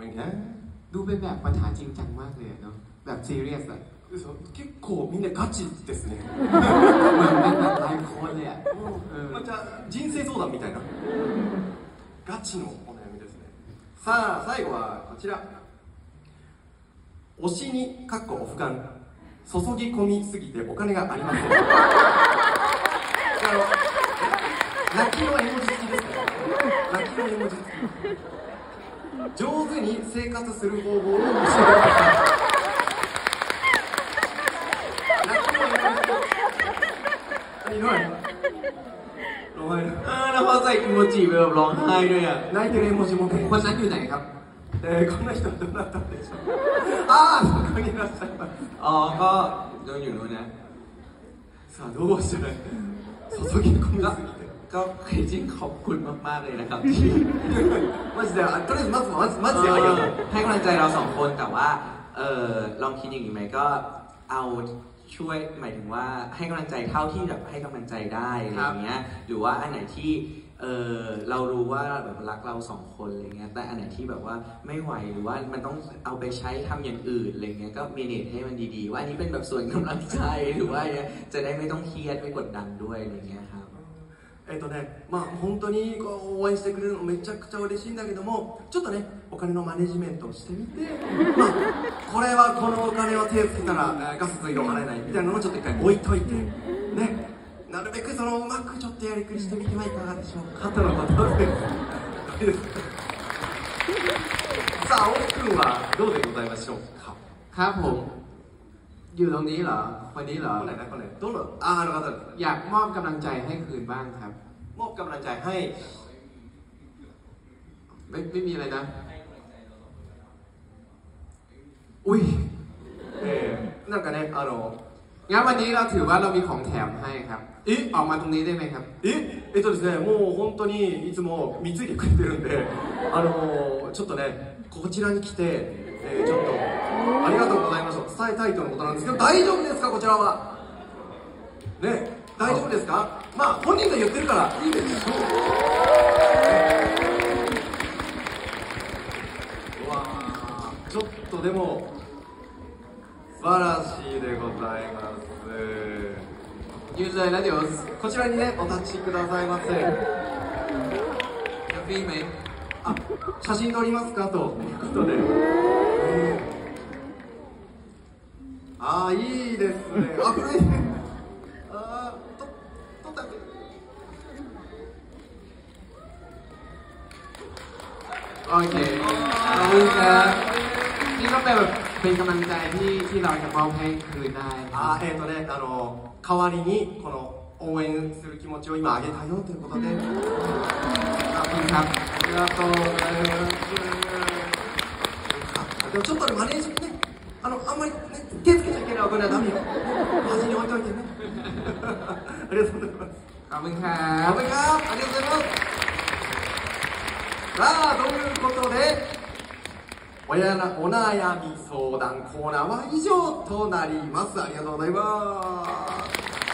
เป็นไงดูเป็นแบบปัญหาจริงจังมากเลยเนาะแบบซีเรียสอะ結構みんなガチですねเหมือนเป็นแบบไลฟ์โค้ดเลยอะじゃあ人生相談みたいなガチのお悩みですね。さあ最後はこちら、推しにかっこオフ感注ぎ込みすぎてお金がありません泣きの絵文字付きですね。泣きの絵文字付き。上手に生活する方法を教えてください。泣きの絵文字付き。ひどい。ร้องไห้แล้วพอใส่อิโมจิไปแบบร้องไห้ด้วยอ่ะ泣いてる絵文字もね。 คนนั้นอยู่ไหนครับこの人はどなたでしょう。ああ、そこにいらっしゃいます。 อ๋อก็ยังอยู่นู้นนะさあどうしたら注ぎ込みすぎてก็จริงขอบคุณมากๆเลยนะครับマジでとりあえずマジでありがとうให้กำลังใจเราสองคนแต่ว่าลองคิดอย่างนี้ไหมก็เอาช่วยหมายถึงว่าให้กำลังใจเท่าที่แบบให้กำลังใจได้อะไรอย่างเงี้ยหรือว่าอันไหนที่เรารู้ว่าแบบรักเราสองคนอะไรเงี้ยแต่อันไหนที่แบบว่าไม่ไหวหรือว่ามันต้องเอาไปใช้ทำอย่างอื่นอะไรเงี้ยก็เมเนจให้มันดีๆว่าอันนี้เป็นแบบส่วนกำลังใจหรือว่าจะได้ไม่ต้องเครียดไม่กดดันด้วยอะไรเงี้ยครับまあ本当にこう応援してくれるのめちゃくちゃ嬉しいんだけども、ちょっとねお金のマネジメントをしてみて、まあこれはこのお金を手つけたらガス水道払えないみたいなのをちょっと一回置いといてね、なるべくそのうまくちょっとやりくりしてみてはいかがでしょうかとのことです。さあ青木君はどうでございましょうか。 ครับผมอยู่ตรงนี้เหรอคนนี้เหรอคนไหนนะคนไหนどのあの方อยากมอบกำลังใจให้คืนบ้างครับมอบกำลังใจให้ไม่มีอะไรนะอุ้ยなんかねงั้นวันนี้เราถือว่าเรามีของแถมให้ครับออกมาตรงนี้ได้ไหมครับですね、もう本当にいつも貢いでくれてるんでちょっとねこちらに来てちょっとありがとうございますと伝えたいとのことなんですけど、大丈夫ですかこちらはね、大丈夫ですか。まあ本人が言ってるからいいですよ。うわー、ちょっとでも素晴らしいでございます。 ยืนเลยแล้วเดี๋ยวこちらにねお立ちくださいませ。 จะฟรีไหม写真撮りますかということで、ああいいですね。古いね。撮ったっけ。 โอเคขอบคุณครับนี่ก็เป็นแบบเป็นกำลังใจที่เราจะมอบให้คืนได้代わりにこの応援する気持ちを今あげたよということで、 ขอบคุณครับありがとうございます。でもちょっとマネージね、あんまり、ね、手つけちゃいけないお金はダメよ。端に置いといてね。ありがとうございます。 ขอบคุณครับขอบคุณครับありがとうございます。さあということでお悩み相談コーナーは以上となります。ありがとうございます。